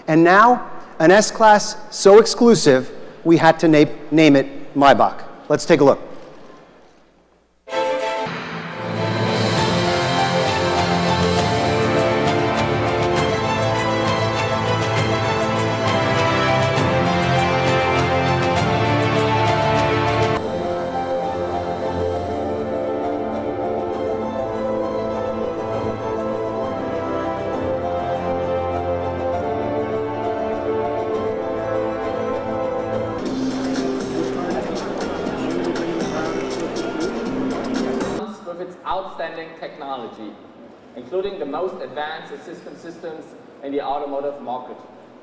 And now, an S-Class so exclusive, we had to name it Maybach. Let's take a look. With its outstanding technology, including the most advanced assistance systems in the automotive market.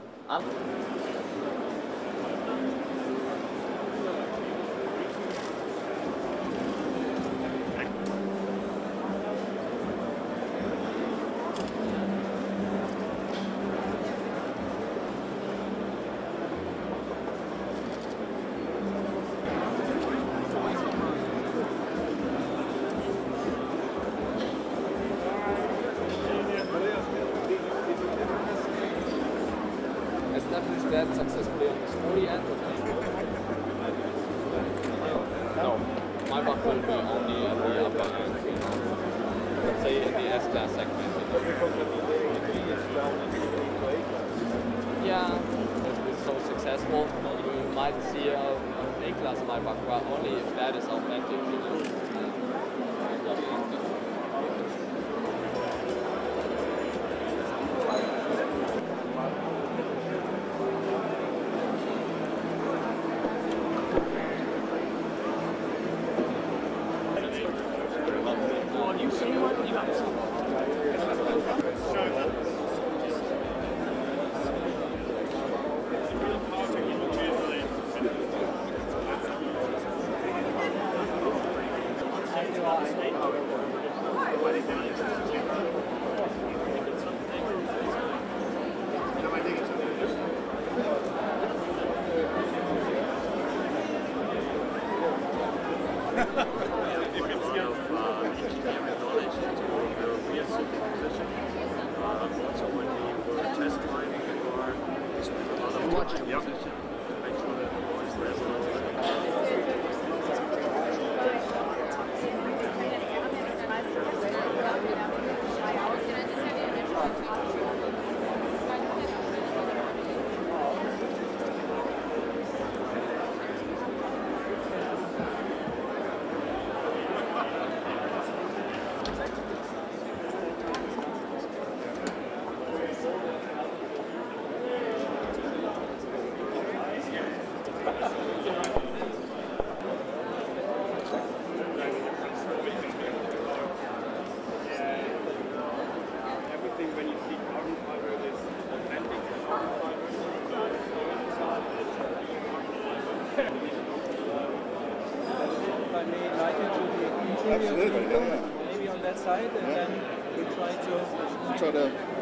Established that successfully on the sporty end? No, Maybach will be only at the upper end, let's say in the S-Class segment. Yeah, if it's so successful, you might see an A-Class Maybach, but only if that is authentic. Absolutely, yeah. Maybe on that side, and then we try to